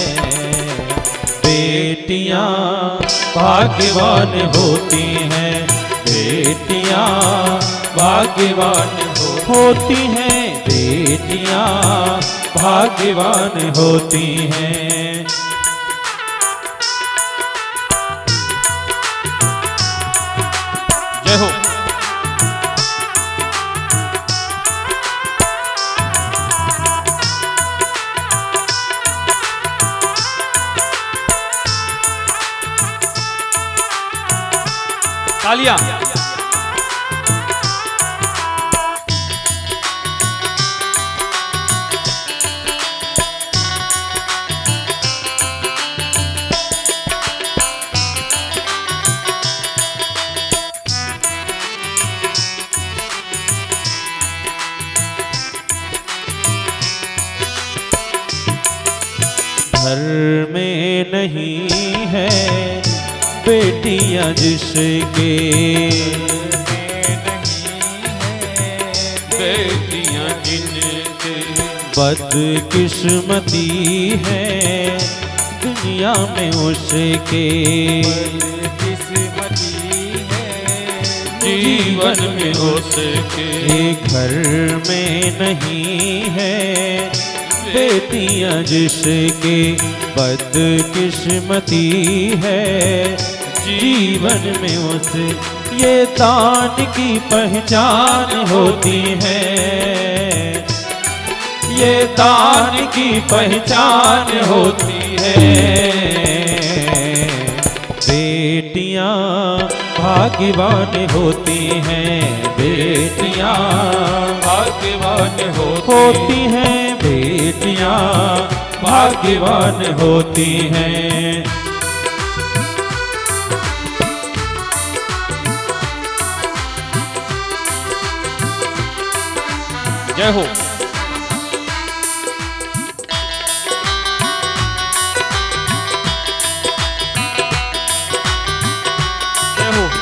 बेटियां भाग्यवान होती हैं, बेटियां भाग्यवान होती हैं, बेटियां भाग्यवान होती हैं। जय हो। तालियां। घर में नहीं है बेटियां जिसके, बेटियां जिनके बदकिस्मती है दुनिया में उसके, जीवन में उसके। घर में नहीं है बेटियां जिसके, बदकिस्मती है जीवन में उसे, ये दान की पहचान होती है, ये दान की पहचान होती है। बेटियां भाग्यवान होती हैं, बेटियां भाग्यवान होती हैं, बेटियां भाग्यवान होती हैं। जय हो। जय हो।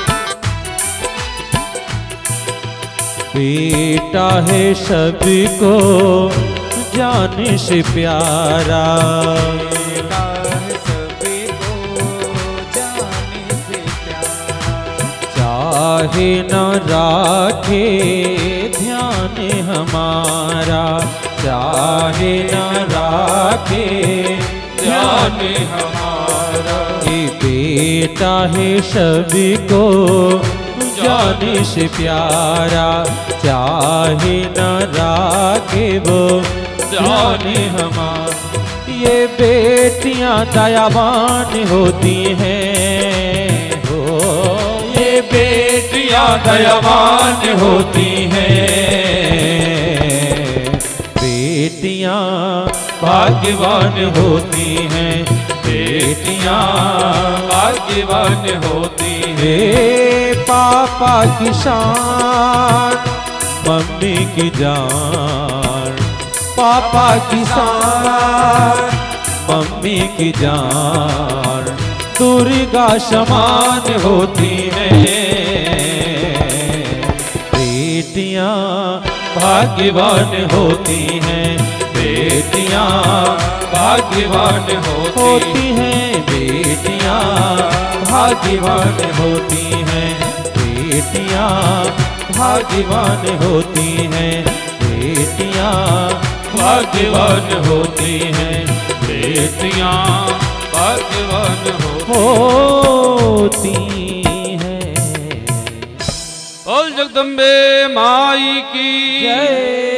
बेटा है सबको जाने से प्यारा, बेटा है सबको जाने से प्यारा, चाहे न राखे ध्यान हमारा, चाहे न राखे ध्यान हमारा। ये बेटा है सबको जाने से प्यारा, चाहे न राखे वो जाने हमारा। ये बेटियां दयावान होती हैं, हो ये बेटियां दयावान होती हैं। बेटियां भाग्यवान होती हैं, बेटियां भाग्यवान होती हैं। पापा की शान, मम्मी की जान, पापा की शान, मम्मी की जान, दुर्गा समान होती हैं। बेटियां भाग्यवान होती हैं, बेटियां भाग्यवान होती हैं, बेटियां भाग्यवान होती हैं, बेटियां भाग्यवान होती हैं, बेटियां भाग्यवान होती हैं, बेटियां भाग्यवान होती हैं। बोल जगदम्बे माई की जय।